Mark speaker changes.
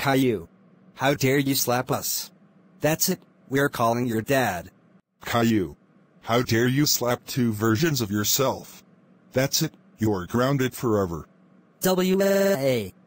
Speaker 1: Caillou. How dare you slap us? That's it, we're calling your dad.
Speaker 2: Caillou. How dare you slap two versions of yourself? That's it, you're grounded forever.
Speaker 1: WA.